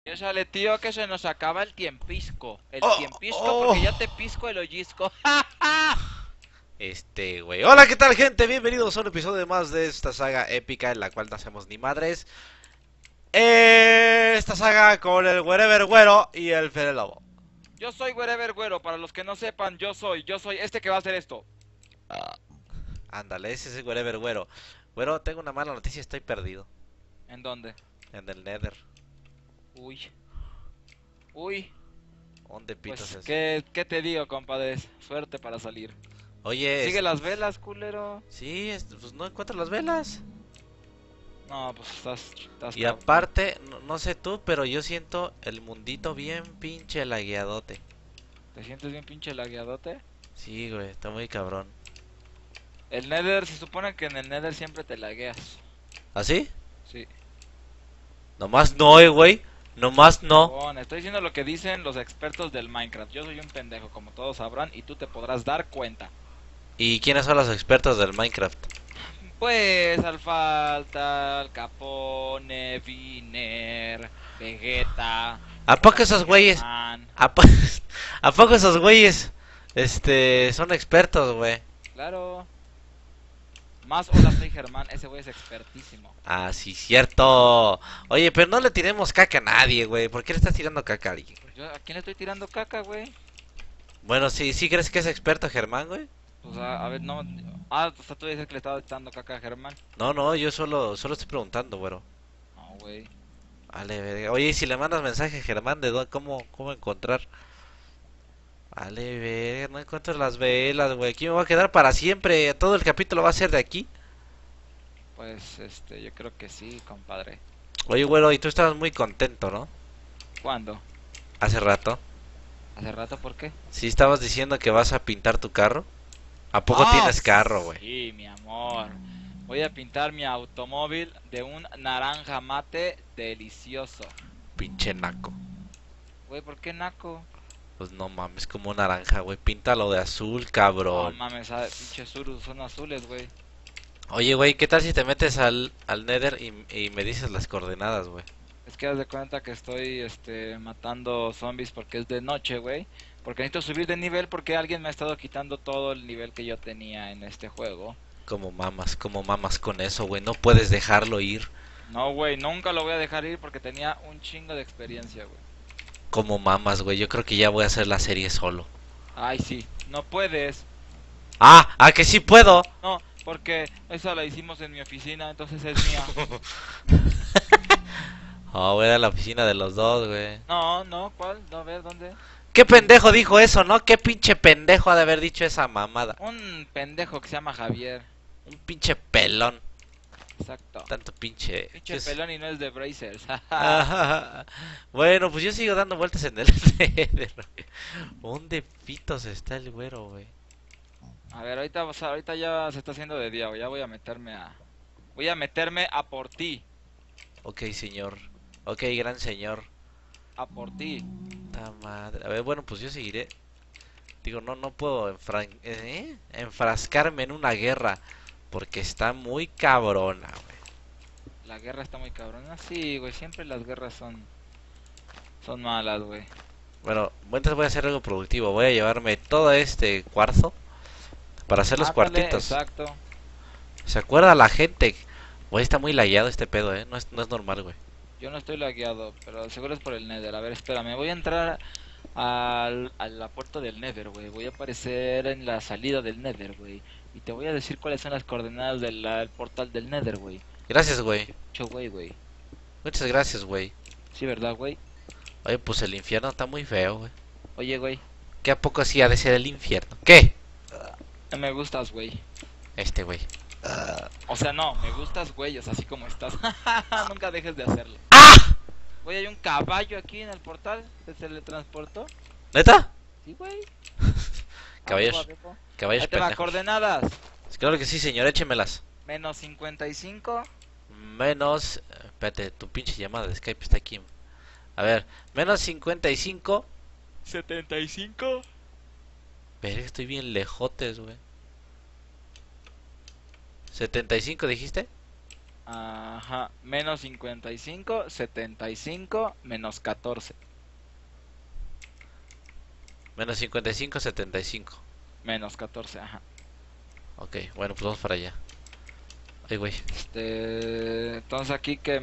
Ya sale, tío, que se nos acaba el tiempisco. El Oh, tiempisco porque ya oh. te pisco el ollisco. Güey. Hola, ¿qué tal, gente? Bienvenidos a un episodio más de esta saga épica en la cual no hacemos ni madres. Esta saga con el Wherever Güero y el Fede Lobo. Yo soy Wherever Güero, para los que no sepan, yo soy este que va a hacer esto. Ah, ándale, ese es el Wherever Güero. Güero, tengo una mala noticia, estoy perdido. ¿En dónde? En el Nether. Uy, uy. ¿Dónde pitos Pues, es? ¿qué te digo, compadres? Suerte para salir. Oye, Sigue las velas, culero. sí, pues no encuentro las velas. No, pues estás Y cabrón. aparte, no sé tú, pero yo siento el mundito bien pinche lagueadote. ¿Te sientes bien pinche lagueadote? Sí, güey, está muy cabrón. El Nether, se supone que en el Nether siempre te lagueas. ¿Así? Sí. Nomás no, güey. Nomás no. Bueno, estoy diciendo lo que dicen los expertos del Minecraft. Yo soy un pendejo, como todos sabrán, y tú te podrás dar cuenta. ¿Y quiénes son los expertos del Minecraft? Pues Alfalta, Al Capone, Viner, Vegeta, ¿A poco Hola soy esos güeyes? Germán. ¿A, po- ¿A poco esos güeyes? Son expertos, güey. Claro. Más Hola soy Germán, ese güey es expertísimo. Ah, sí, cierto. Oye, pero no le tiremos caca a nadie, güey. ¿Por qué le estás tirando caca a alguien, güey? ¿Yo a quién le estoy tirando caca, güey? Bueno, sí, sí crees que es experto Germán, güey. Pues a ver, no. Ah, o sea, tú dices que le estaba tirando caca a Germán. No, no, yo solo estoy preguntando, güero. No, güey. Vale, verga. Oye, ¿y si le mandas mensaje a Germán de cómo encontrar? Vale, verga, no encuentro las velas, güey. Aquí me voy a quedar para siempre. Todo el capítulo va a ser de aquí. Pues, yo creo que sí, compadre. Oye, güero, y tú estabas muy contento, ¿no? ¿Cuándo? Hace rato. ¿Hace rato por qué? Sí, estabas diciendo que vas a pintar tu carro. ¿A poco Ah, tienes carro, güey? sí, mi amor. Voy a pintar mi automóvil de un naranja mate delicioso. Pinche naco. Güey, ¿por qué naco? Pues no mames, como naranja, güey. Píntalo de azul, No cabrón. mames, pinches surus son azules, güey. Oye, güey, ¿qué tal si te metes al Nether y me dices las coordenadas, güey? Es que haz de cuenta que estoy, matando zombies porque es de noche, güey. Porque necesito subir de nivel porque alguien me ha estado quitando todo el nivel que yo tenía en este juego. Como mamas con eso, güey. No puedes dejarlo ir. No, güey, nunca lo voy a dejar ir porque tenía un chingo de experiencia, güey. Como mamas, güey. Yo creo que ya voy a hacer la serie solo. Ay, sí, no puedes. Ah, ¿a que sí puedo? No, porque esa la hicimos en mi oficina, entonces es mía. Oh, voy a la oficina de los dos, güey. No, no, ¿cuál? No, a ver, ¿dónde? ¿Qué pendejo dijo eso, no? ¿Qué pinche pendejo ha de haber dicho esa mamada? Un pendejo que se llama Javier. Un pinche pelón. Exacto. Tanto pinche. Pinche pelón y no es de Brazers. Ajá. Bueno, pues yo sigo dando vueltas en el Nether. ¿Dónde pitos está el güero, güey? A ver, ahorita, ahorita ya se está haciendo de día, güey. Ya voy a meterme a por ti. Ok, señor. Ok, gran señor. A por ti. Ta madre. A ver, bueno, pues yo seguiré. Digo, no puedo enfrascarme en una guerra. Porque está muy cabrona, güey. La guerra está muy cabrona. Sí, güey. Siempre las guerras son malas, güey. Bueno, entonces voy a hacer algo productivo. Voy a llevarme todo este cuarzo para hacer los Ándale, cuartitos. exacto. ¿Se acuerda la gente? Güey, está muy lagueado este pedo, no es normal, güey. Yo no estoy lagueado, pero seguro es por el Nether. A ver, espérame. Voy a entrar a la puerta del Nether, güey. Voy a aparecer en la salida del Nether, güey. Y te voy a decir cuáles son las coordenadas del portal del Nether, güey. Gracias, güey. Mucho, güey. Muchas gracias, güey. Sí, ¿verdad, güey? Oye, pues el infierno está muy feo, güey. Oye, güey. ¿Qué a poco así ha de ser el infierno? ¿Qué? Me gustas, güey. Güey. O sea, no, me gustas, güey. O sea, así como estás. Nunca dejes de hacerlo. ¡Ah! Güey, hay un caballo aquí en el portal. ¿Se teletransportó? ¿Neta? Sí, güey. A huevo, a Caballos, huevo. Ahí caballos te va, pendejos. coordenadas. Claro que sí, señor, échemelas. Menos 55. Menos. Espérate, tu pinche llamada de Skype está aquí. A ver, menos 55. 75. Verga, estoy bien lejotes, güey. 75 dijiste. Ajá, menos 55, 75, menos 14. Menos 55, 75. Menos 14, ajá. Ok, bueno, pues vamos para allá. Ay, güey. Entonces aquí que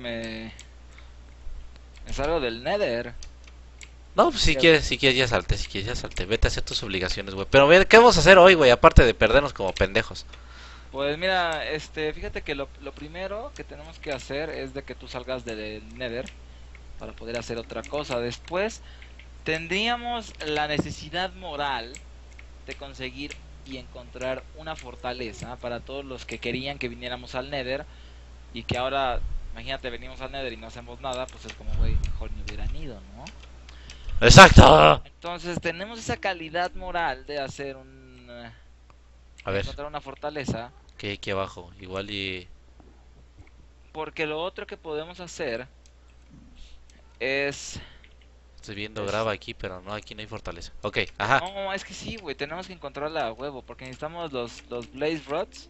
me salgo del Nether. No, pues ¿Qué? si quieres ya salte, si quieres ya salte. Vete a hacer tus obligaciones, güey. Pero mira, ¿qué vamos a hacer hoy, güey? Aparte de perdernos como pendejos. Pues mira, fíjate que lo primero que tenemos que hacer es de que tú salgas del Nether para poder hacer otra cosa. Después tendríamos la necesidad moral de conseguir y encontrar una fortaleza para todos los que querían que viniéramos al Nether y que ahora, imagínate, venimos al Nether y no hacemos nada, pues es como, güey, mejor ni hubieran ido, ¿no? ¡Exacto! Entonces tenemos esa calidad moral de hacer A de ver, encontrar una fortaleza, ¿qué hay aquí abajo? Igual y... porque lo otro que podemos hacer es... Estoy viendo es grava aquí, pero no, aquí no hay fortaleza. Ok, ajá. no, es que sí, güey, tenemos que encontrarla a huevo, porque necesitamos los Blaze Rods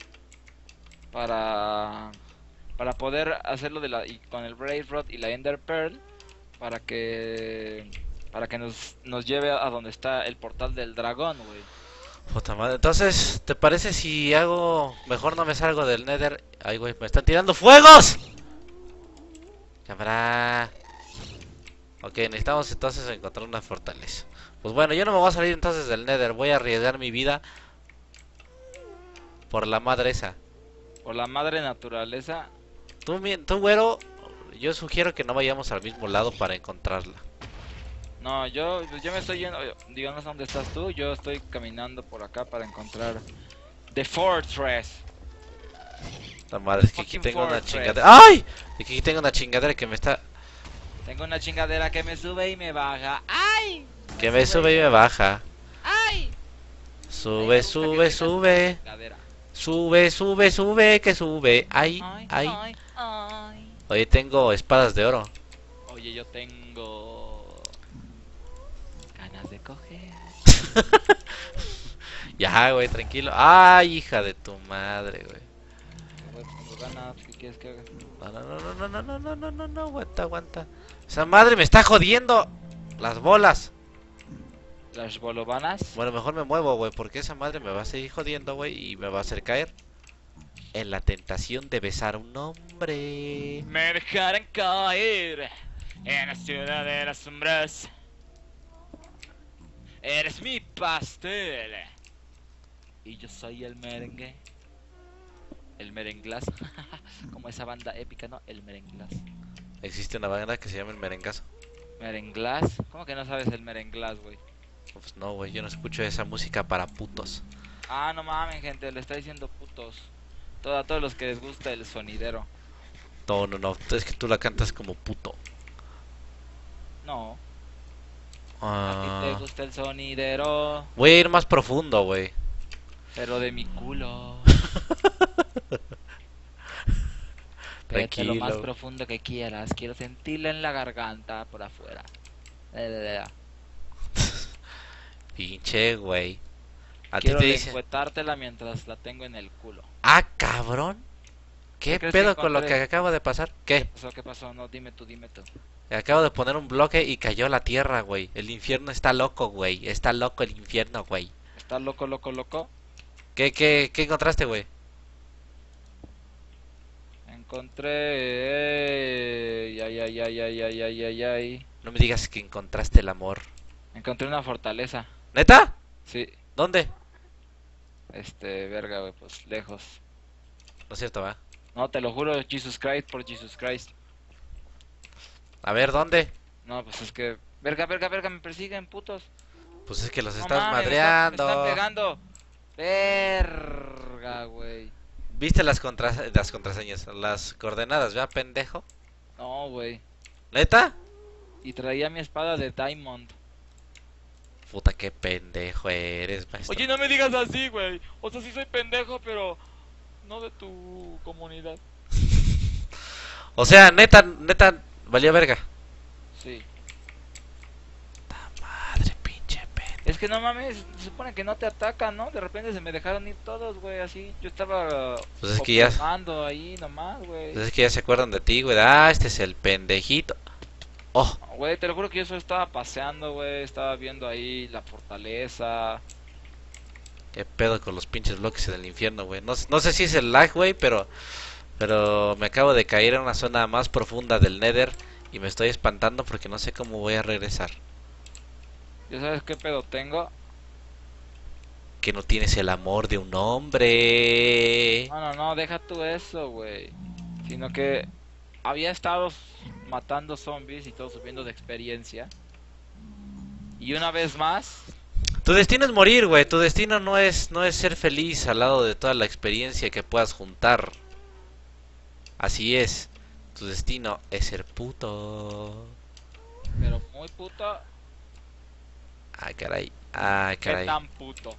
para poder hacerlo y con el Blaze Rod y la Ender Pearl para que nos lleve a donde está el portal del dragón, güey. Puta madre. Entonces, ¿te parece si hago... Mejor no me salgo del Nether? Ay, güey, me están tirando fuegos. Cámara. Ok, necesitamos entonces encontrar una fortaleza. Pues bueno, yo no me voy a salir entonces del Nether. Voy a arriesgar mi vida por la madre esa. Por la madre naturaleza. Tú, güero, yo sugiero que no vayamos al mismo lado para encontrarla. No, yo me estoy yendo, digamos dónde estás tú, yo estoy caminando por acá para encontrar The Fortress. La madre es que aquí Fucking tengo una Fortress. chingadera. ¡Ay! Es que aquí tengo una chingadera que me está... Tengo una chingadera que me sube y me baja. ¡Ay! Que me sube y me baja. ¡Ay! Sube, sube, sube. Sube, sube, sube, que sube. Ay, Ay, ay. ay, ay. Oye, tengo espadas de oro. Oye, yo tengo ganas de coger. Ya, güey, tranquilo. Ay, hija de tu madre, güey. Güey, pues tengo ganas, ¿qué quieres que haga? No, no, no, no, no, no, no, no, no, no, aguanta, aguanta. Esa madre me está jodiendo las bolas. Las bolovanas. Bueno, mejor me muevo, güey, porque esa madre me va a seguir jodiendo, güey, y me va a hacer caer en la tentación de besar a un hombre. Me dejarán caer en la ciudad de las sombras. Eres mi pastel. Y yo soy el merengue. El merenglás. Como esa banda épica, ¿no? El merenglás. Existe una banda que se llama el Merengazo. ¿Merenglás? ¿Cómo que no sabes el merenglás, güey? Pues no, güey, yo no escucho esa música para putos. Ah, no mamen, gente, le está diciendo putos. A todos los que les gusta el sonidero. No, no, no, es que tú la cantas como puto. No, a ti te Ah, gusta el sonidero, voy a ir más profundo, güey. pero de mi culo. Vete lo más Tranquilo. profundo que quieras. Quiero sentirla en la garganta por afuera. Pinche, güey. A ti Quiero te dicen... lengüetártela mientras la tengo en el culo. Ah, cabrón. ¿Qué crees pedo que con lo que encontré? acaba de pasar? ¿Qué? ¿Qué pasó? No, dime tú, dime tú. Acabo de poner un bloque y cayó la tierra, güey. El infierno está loco, güey. Está loco el infierno, güey. ¿Estás loco, loco, loco? ¿Qué encontraste, güey? Encontré... Ay, ay, ay, ay, ay, ay, ay, ay. No me digas que encontraste el amor. Encontré una fortaleza. ¿Neta? Sí, ¿Dónde? verga, güey, pues lejos. No es cierto, va. No, te lo juro, Jesus Christ por Jesus Christ. A ver, ¿dónde? No, pues es que... Verga, verga, verga, me persiguen, putos. Pues es que los No estás mames, me están madreando. pegando. Verga, güey. ¿Viste las contraseñas? Las coordenadas, ¿verdad, pendejo? No, güey. ¿Neta? Y traía mi espada de Diamond. Puta, qué pendejo eres, maestro. Oye, no me digas así, güey. O sea, sí soy pendejo, pero no de tu comunidad. O sea, neta, valía verga. Sí. Madre, pinche pendejo. Es que no mames, se supone que no te atacan, ¿no? De repente se me dejaron ir todos, güey, así. Yo estaba Pues es que ya, observando ahí nomás, güey. pues es que ya se acuerdan de ti, güey. Ah, este es el pendejito. Oh, Güey, te lo juro que yo solo estaba paseando, güey. Estaba viendo ahí la fortaleza. qué pedo con los pinches bloques del infierno, güey. No, no sé si es el lag, güey, pero me acabo de caer en una zona más profunda del Nether y me estoy espantando porque no sé cómo voy a regresar. ¿Ya sabes qué pedo tengo? Que no tienes el amor de un hombre. No, no, no, deja tú eso, güey. Sino que había estado matando zombies y todo subiendo de experiencia. Y una vez más, Tu destino es morir, güey. Tu destino no es ser feliz al lado de toda la experiencia que puedas juntar. Así es. Tu destino es ser puto. pero muy puto, Ay, caray. Ay, ¿qué caray. tan puto?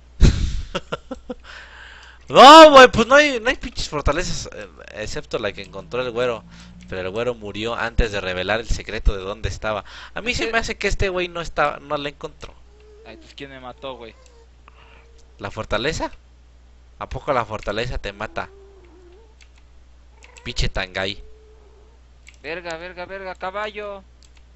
No, güey, pues no hay pinches fortalezas, excepto la que encontró el güero. Pero el güero murió antes de revelar el secreto de dónde estaba. A mí Es se que... me hace que este güey no la encontró. Ay, entonces ¿quién me mató, güey? ¿La fortaleza? ¿A poco la fortaleza te mata? Pinche Tangay. Verga, verga, verga, caballo.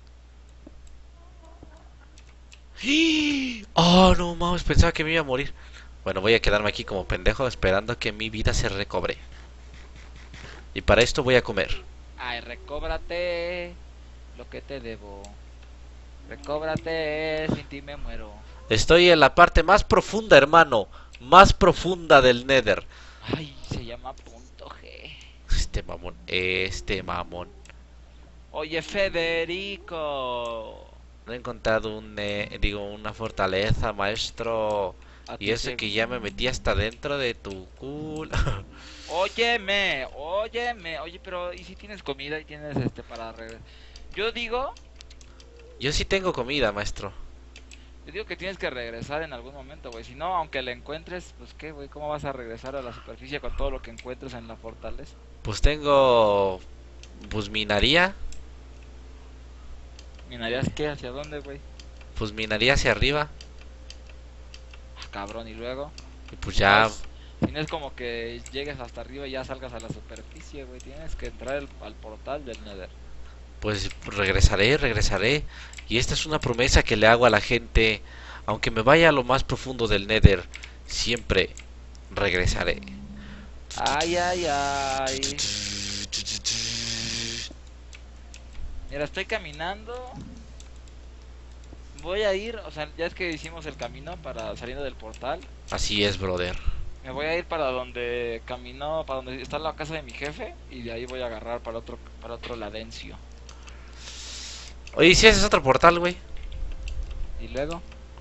Oh, no mames, pensaba que me iba a morir. Bueno, voy a quedarme aquí como pendejo esperando que mi vida se recobre. Y para esto voy a comer. Ay, recóbrate lo que te debo. Recóbrate, sin ti me muero. Estoy en la parte más profunda, hermano. Más profunda del Nether. Ay, se llama punto G. Este mamón, este mamón. Oye, Federico. No he encontrado una fortaleza, maestro. A Y ti eso te... que ya me metí hasta dentro de tu culo. Óyeme, óyeme. Oye, pero ¿y si tienes comida y tienes para regresar? Yo digo, Yo sí tengo comida, maestro. yo digo que tienes que regresar en algún momento, güey. Si no, aunque la encuentres, pues qué, güey, ¿cómo vas a regresar a la superficie con todo lo que encuentres en la fortaleza? Pues tengo... Pues minaría. ¿Minarías qué? ¿Hacia dónde, güey? Pues minaría hacia arriba. Ah, cabrón, y luego. Y pues Si no ya... es, si no es como que llegues hasta arriba y ya salgas a la superficie, güey. Tienes que entrar al portal del Nether. Pues regresaré. Y esta es una promesa que le hago a la gente. Aunque me vaya a lo más profundo del Nether, siempre regresaré. Ay, ay, ay. Mira, estoy caminando. Voy a ir, o sea, ya es que hicimos el camino para saliendo del portal. Así es, brother. Me voy a ir para donde caminó, para donde está la casa de mi jefe. Y de ahí voy a agarrar para otro ladencio. Oye, ¿y si haces otro portal, güey? Y luego,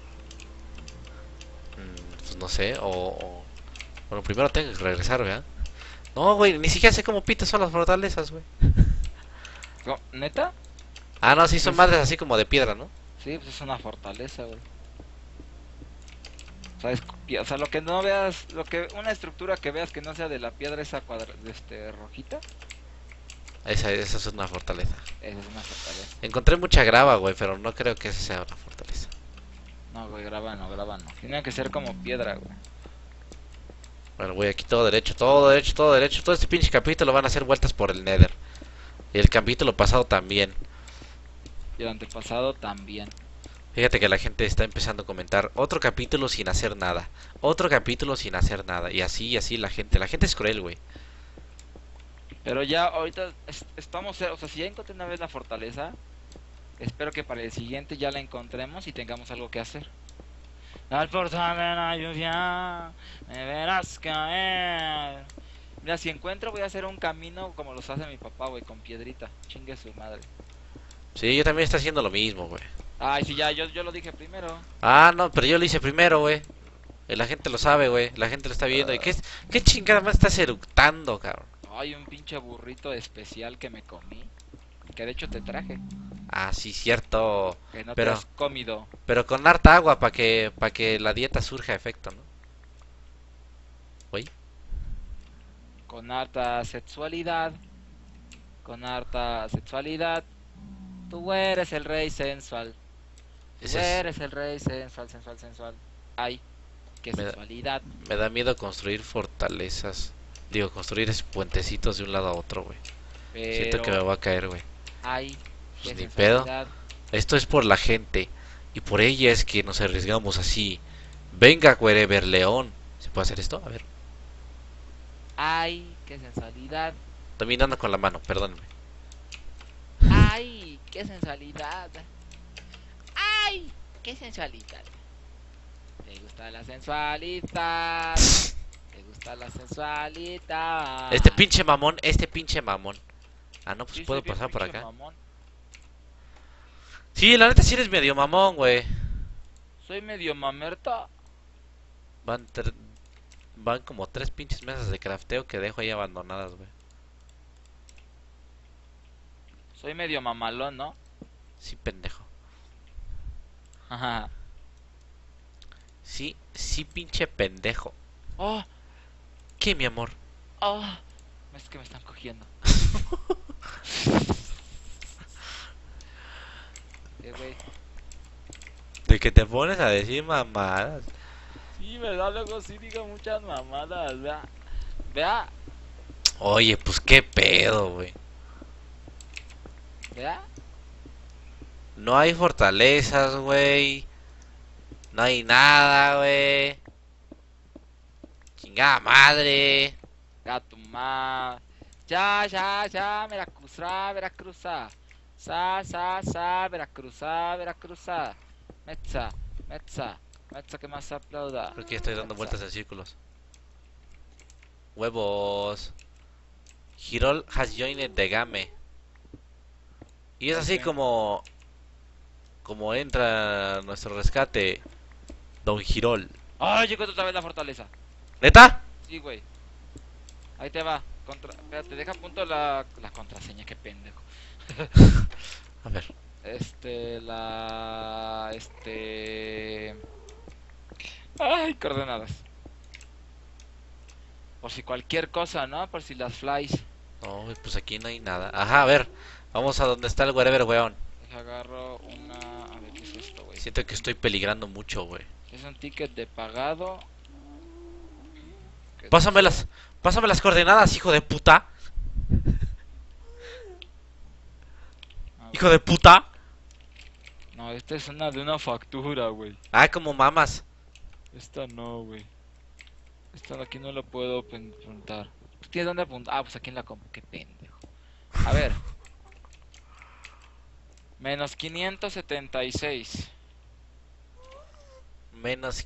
Pues no sé, Bueno, primero tengo que regresar, ¿verdad? No, güey, ni siquiera sé cómo pitas son las fortalezas, güey. ¿neta? Ah, no, sí, son Pues madres así como de piedra, ¿no? sí, pues es una fortaleza, güey. O sea, o sea, lo que no veas, una estructura que veas que no sea de la piedra esa rojita, Esa es una fortaleza. esa es una fortaleza. Encontré mucha grava, güey, pero no creo que esa sea una fortaleza. No, güey, graba no, graba no. Tiene que ser como piedra, güey. Bueno, voy aquí todo derecho, todo derecho, todo derecho. Todo este pinche capítulo van a hacer vueltas por el Nether. Y el capítulo pasado también. Y el antepasado también. Fíjate que la gente está empezando a comentar otro capítulo sin hacer nada. Otro capítulo sin hacer nada. Y así la gente. La gente es cruel, güey. Pero ya ahorita estamos, o sea, si ya encontré una vez la fortaleza, espero que para el siguiente ya la encontremos y tengamos algo que hacer. Al portal de la lluvia, me verás caer. Mira, si encuentro voy a hacer un camino como los hace mi papá, güey, con piedrita. Chingue su madre. Sí, yo también estoy haciendo lo mismo, güey. Ay, sí, ya, yo lo dije primero. Ah, no, pero yo lo hice primero, güey. La gente lo sabe, güey. La gente lo está viendo. ¿Y qué chingada más estás eructando, cabrón? Hay un pinche burrito especial que me comí. Que de hecho te traje. Ah, sí, cierto. Que no te Pero, has comido. pero con harta agua para que la dieta surja efecto, ¿no? Güey. Con harta sexualidad. Con harta sexualidad. Tú eres el rey sensual. Ese es... Eres el rey sensual, sensual, sensual. Ay, qué Me da, sensualidad. me da miedo construir fortalezas. Digo, construir puentecitos de un lado a otro, güey. Siento que me Pero, va a caer, güey. ay, Pues qué ni pedo. sensualidad. Esto es por la gente. Y por ella es que nos arriesgamos así. Venga, Wherever León. ¿Se puede hacer esto? A ver. Ay, qué sensualidad. Estoy mirando con la mano, perdónenme. Ay, qué sensualidad. Ay, qué sensualidad. ¿Te gusta la sensualidad? ¿Te gusta la sensualidad? Este pinche mamón, este pinche mamón. Ah, no, pues Sí, soy puedo bien pasar por pinche acá. mamón. Sí, la neta sí eres medio mamón, güey. Soy medio mamerta. Van, van como tres pinches mesas de crafteo que dejo ahí abandonadas, güey. Soy medio mamalón, ¿no? Sí, pendejo. Ajá. Sí, sí, pinche pendejo. Oh, ¿Qué, mi amor? oh. Es que me están cogiendo. Güey. De que te pones a decir mamadas. Sí, ¿verdad? Luego sí digo muchas mamadas, vea. Vea, Oye, pues qué pedo, güey. vea. No hay fortalezas, güey. No hay nada, güey. Chingada madre. A tu ma. Ya, ya, ya, Veracruzá, Veracruzá. Sa, Veracruzá, Veracruzá. Metza, Metza, Metza que más aplauda. Creo que ya estoy dando Metza. vueltas en círculos. Huevos. Girol has joined the game. Y es así Ok. como entra nuestro rescate, Don Girol. ¡Ay, llegó otra vez la fortaleza! ¿Neta? Sí, güey. Ahí te va. Espérate, deja a punto la contraseña, qué pendejo. A ver. Ay, coordenadas. Por si cualquier cosa, ¿no? Por si las flies. No, güey, pues aquí no hay nada. Ajá, a ver. Vamos a donde está el wherever, weón. Deja agarro una. A ver, ¿qué es esto, güey? Siento que estoy peligrando mucho, güey. Es un ticket de pagado. ¿Qué Pásame dice? las, pásame las coordenadas, hijo de puta. A Hijo ver. de puta. No, esta es una de una factura, güey. Ah, como mamas. Esta no, güey. Esta de aquí no la puedo apuntar. ¿Tienes dónde apuntar? Ah, pues aquí en la compu. Qué pendejo. A ver. Menos 576. Menos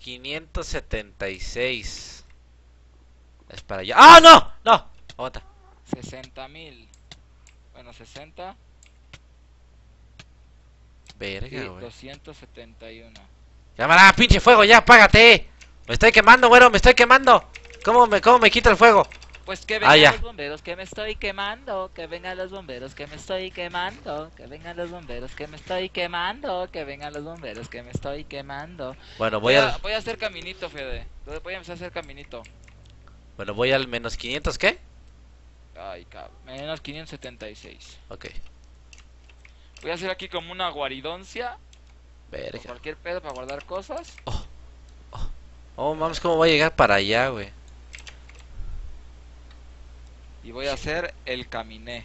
576. Es para allá. ¡Ah, no! No. Aguanta. 60.000. Bueno, 60 Verga, y güey. 271. Cámara, pinche fuego, ya, apágate. Me estoy quemando, güero, me estoy quemando. ¿Cómo me quita el fuego? Pues que Ah, vengan ya. los bomberos que me estoy quemando, que vengan los bomberos que me estoy quemando, que vengan los bomberos que me estoy quemando, que vengan los bomberos que me estoy quemando. Bueno, Voy a, voy a hacer caminito, Fede. Voy a empezar a hacer caminito. voy al menos 500, ¿qué? Ay, cabrón. Menos 576. Ok. Voy a hacer aquí como una guaridoncia. Por Verga. cualquier pedo para guardar cosas. Oh, oh. Oh, mames, ¿cómo voy a llegar para allá, güey? Y voy a hacer el caminé.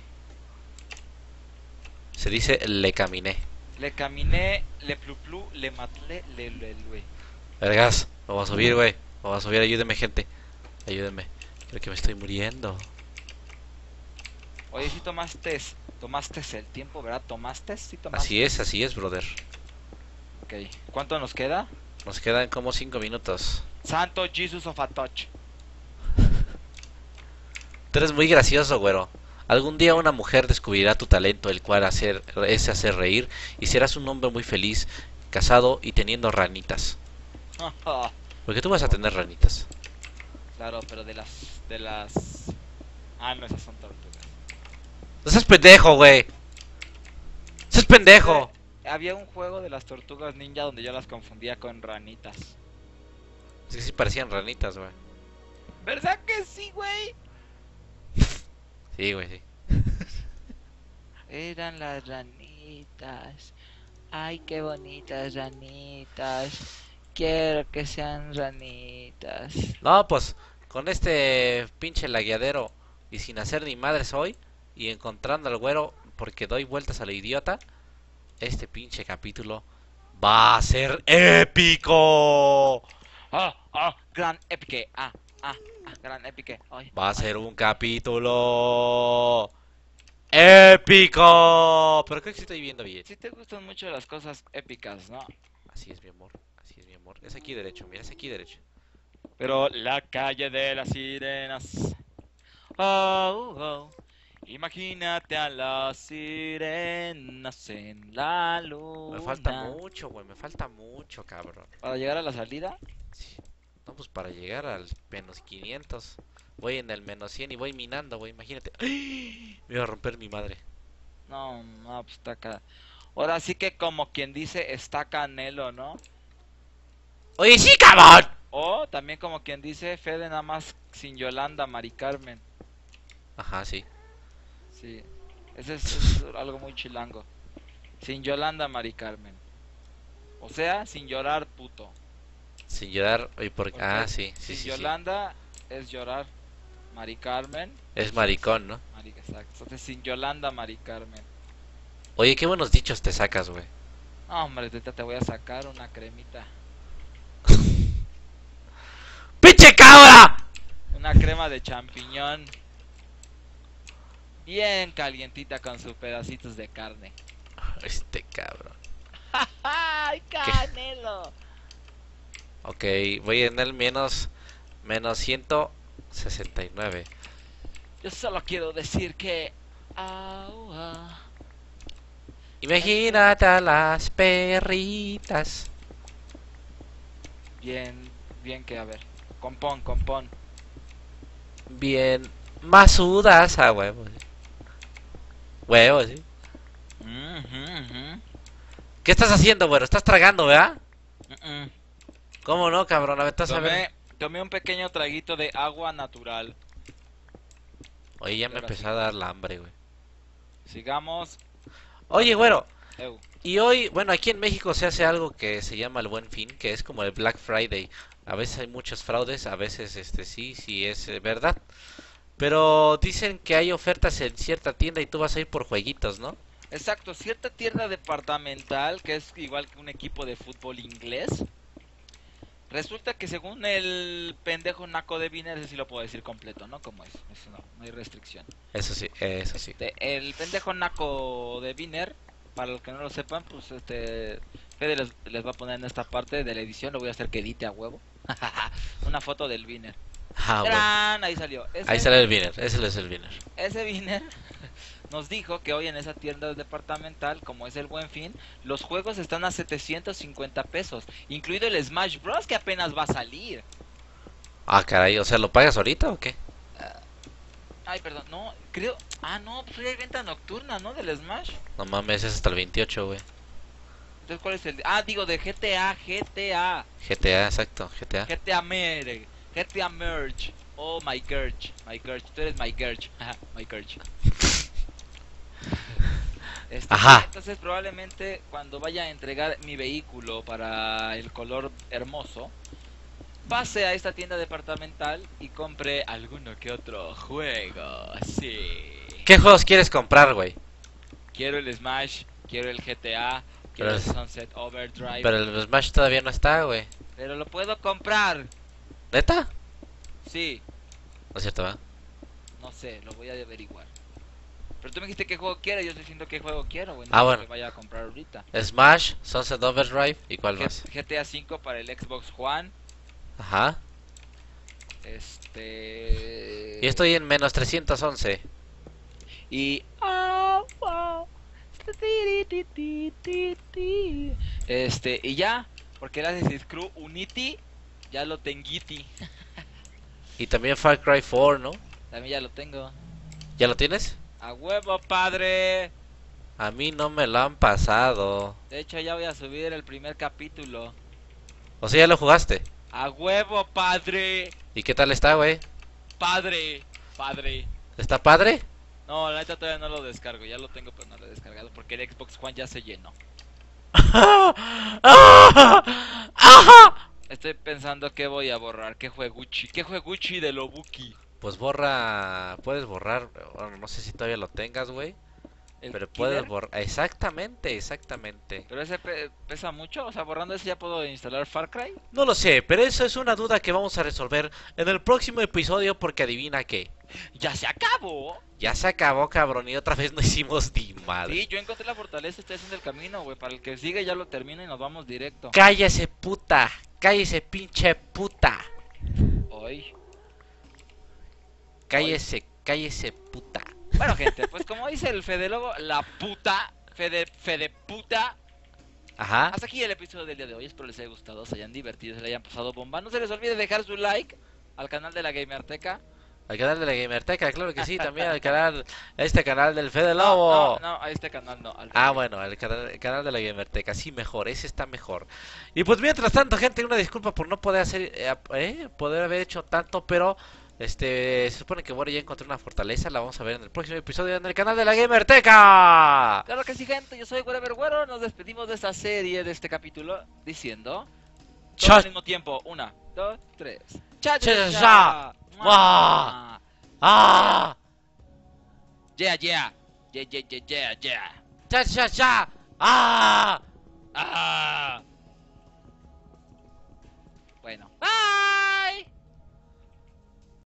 Se dice le caminé. Le caminé, le plu plu, le matlé, le. Vergas, vamos a subir, güey. Vamos a subir, ayúdenme, gente. Ayúdenme. Creo que me estoy muriendo. Oye, si tomaste el tiempo, ¿verdad? ¿Tomaste? Sí, tomaste. Así es, brother. Ok, ¿cuánto nos queda? Nos quedan como 5 minutos. Santo Jesus of a Touch. Tú eres muy gracioso, güero. Algún día una mujer descubrirá tu talento, el cual es hacer reír, y serás un hombre muy feliz, casado y teniendo ranitas. Porque tú vas a tener ranitas. Claro, pero de las. Ah, no, esas son tortugas. No seas pendejo, güey. Seas pendejo. Había un juego de las tortugas ninja donde yo las confundía con ranitas. Es que sí parecían ranitas, güey. ¿Verdad que sí, güey? Sí, güey, sí. Eran las ranitas. Ay, qué bonitas ranitas. Quiero que sean ranitas. No, pues con este pinche lagueadero y sin hacer ni madres hoy y encontrando al güero porque doy vueltas a lo idiota, este pinche capítulo va a ser épico. Gran epique. Gran epique. Ay, Va a ay. ser un capítulo épico. Pero creo que sí estoy viendo bien. Si te gustan mucho las cosas épicas, ¿no? Así es mi amor, así es mi amor. Es aquí derecho, mira, es aquí derecho. Pero la calle de las sirenas. Oh, oh. Imagínate a las sirenas en la Me falta luna. mucho, güey, me falta mucho, cabrón. Para llegar a la salida. Sí. No, pues para llegar al menos 500. Voy en el menos 100 y voy minando, güey, imagínate. ¡Ay! Me iba a romper mi madre. No, no, pues está acá. Ahora sí que como quien dice está Canelo, ¿no? ¡Oye, sí, cabrón! O también como quien dice Fede nada más sin Yolanda, Mari Carmen. Ajá, sí. Sí, ese es algo muy chilango. Sin Yolanda, Mari Carmen. O sea, sin llorar, puto. Sin llorar, oye, por... Ah, Porque sí, sí, sin sí, sí. Yolanda es llorar. Mari Carmen, Es pues es maricón, ¿no? Exacto. Entonces sin Yolanda, Mari Carmen. Oye, qué buenos dichos te sacas, güey. No, hombre, ahorita te voy a sacar una cremita. ¡Pinche cabra! Una crema de champiñón. Bien calientita con sus pedacitos de carne. Este cabrón. ¡Ay, ¿Qué? Canelo! Ok, voy en el menos 169. Yo solo quiero decir que... Au, ah, Imagínate a las perritas. bien, bien que, a ver. Compón, compón. Bien masudas a huevos. Huevos, ¿sí? Ujú, ujú, ¿Qué estás haciendo, güero? Estás tragando, ¿verdad? ujú. ¿Cómo no, cabrón? A ver, estás a ver. Tomé un pequeño traguito de agua natural. Oye, ya Y me ahora empezó sí, a dar la hambre, güey. sigamos. Oye, güero. Eu. Y hoy, bueno, aquí en México se hace algo que se llama el Buen Fin, que es como el Black Friday. A veces hay muchos fraudes, a veces sí, sí es verdad. Pero dicen que hay ofertas en cierta tienda y tú vas a ir por jueguitos, ¿no? Exacto, cierta tienda departamental que es igual que un equipo de fútbol inglés. Resulta que según el pendejo naco de Viner, ese sí lo puedo decir completo, ¿no? Como es, eso no, no hay restricción. Eso sí, eso sí. El pendejo naco de Viner, para los que no lo sepan, pues Fede les va a poner en esta parte de la edición, lo voy a hacer que edite a huevo. Una foto del Viner. Ah, bueno. ¡Tarán! Ahí salió. Ahí sale el winner, ese es el winner. Ese Viner nos dijo que hoy en esa tienda departamental, como es el Buen Fin, los juegos están a 750 pesos, incluido el Smash Bros. Que apenas va a salir. Ah, caray, o sea, ¿lo pagas ahorita o qué? Ah, ay, perdón, no, creo... Ah, no, pues hoy hay venta nocturna, ¿no? Del Smash. No mames, es hasta el 28, güey. Entonces, ¿cuál es el...? Ah, digo, de GTA. GTA, exacto, GTA. GTA Merge. GTA Merge. Oh, my Gerge. My Gerge. Tú eres my Gerge. My Gerge. Sí, Ajá. entonces probablemente cuando vaya a entregar mi vehículo para el color hermoso, pase a esta tienda departamental y compre alguno que otro juego. Sí. ¿Qué juegos quieres comprar, güey? Quiero el Smash, quiero el GTA, Pero, quiero el Sunset Overdrive, pero el Smash todavía no está, güey. pero lo puedo comprar. ¿Neta? Sí, No es cierto, ¿verdad? no sé, lo voy a averiguar. Pero tú me dijiste qué juego quiero, yo estoy diciendo qué juego quiero, güey, no Ah, es bueno. que vaya a comprar ahorita. Smash, Sunset Overdrive y cuál más. GTA V para el Xbox One, Ajá. Y este... estoy en menos 311. Y... y ya, porque el Assassin's Creed Unity ya lo tenguiti. Y también Far Cry 4, ¿no? También ya lo tengo. ¿Ya lo tienes? A huevo, padre. A mí no me lo han pasado. De hecho, ya voy a subir el primer capítulo. O sea, ya lo jugaste. A huevo, padre. ¿Y qué tal está, güey? Padre. Padre. ¿Está padre? No, la neta todavía no lo descargo. Ya lo tengo, pero no lo he descargado porque el Xbox One ya se llenó. Estoy pensando que voy a borrar. ¿Qué jueguchi? ¿Qué jueguchi de Lobuki? Pues borra, puedes borrar, bueno, no sé si todavía lo tengas, güey, ¿El pero puedes killer? borrar, exactamente, exactamente. ¿Pero ese pesa mucho? O sea, borrando ese ya puedo instalar Far Cry. No lo sé, pero eso es una duda que vamos a resolver en el próximo episodio porque adivina qué. ¡Ya se acabó! Ya se acabó, cabrón, y otra vez no hicimos ni Sí, madre. yo encontré la fortaleza, estoy haciendo el camino, güey. Para el que sigue ya lo termino y nos vamos directo. Cállese, puta, cállese, pinche puta. Hoy, hoy. Cállese, cállese, puta. Bueno, gente, pues como dice el Fede Lobo, la puta, Fede puta. Ajá. Hasta aquí el episodio del día de hoy. Espero les haya gustado, se hayan divertido, se le hayan pasado bomba. No se les olvide dejar su like al canal de la Gamerteca. Al canal de la Gamerteca, claro que sí, también al canal, a este canal del Fede No, no, Lobo. no, a este canal no. Al Ah, canal. bueno, el canal de la Gamerteca, sí, mejor, ese está mejor. Y pues mientras tanto, gente, una disculpa por no poder hacer, poder haber hecho tanto, pero se supone que bueno, ya encontré una fortaleza, la vamos a ver en el próximo episodio en el canal de la Gamerteca. Claro que sí, gente. Yo soy Whatever Güero. Nos despedimos de esta serie, de este capítulo, diciendo todo Cha, al mismo tiempo. Una, dos, tres. Cha, cha, cha, cha, cha, cha. ¡Wah! Mua. ¡Ah! Yeah, yeah. Yeah, yeah, yeah, yeah, yeah. ¡Cha, cha, cha! ¡Ah! Ah.